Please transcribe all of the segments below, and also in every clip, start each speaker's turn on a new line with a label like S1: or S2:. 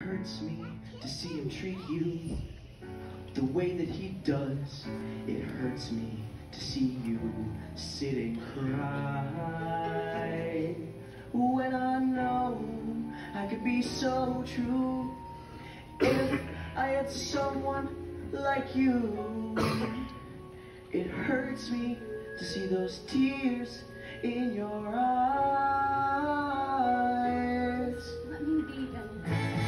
S1: hurts me to see him treat you the way that he does. It hurts me to see you sit and cry when I know I could be so true if I had someone like you. It hurts me to see those tears in your eyes.
S2: Let me be them.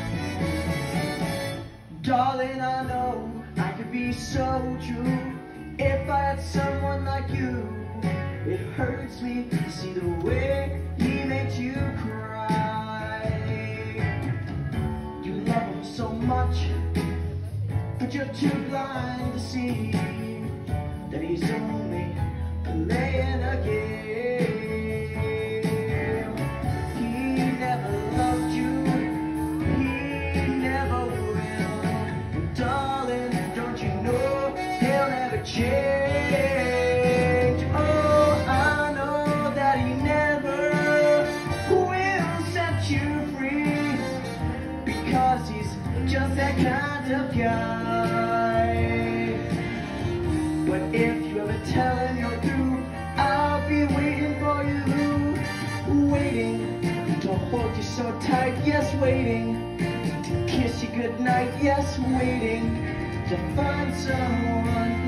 S1: Darling, I know I could be so true if I had someone like you. It hurts me to see the way he makes you cry. You love him so much, but you're too blind to see that he's only playing a game. He never loved you, he never will. Darling, don't you know he'll never change? Oh, I know that he never will set you free, because he's just that kind of guy. But if you ever tell him you're through, I'll be waiting for you. Waiting to hold you so tight, yes, waiting to kiss you goodnight, yes, waiting to find someone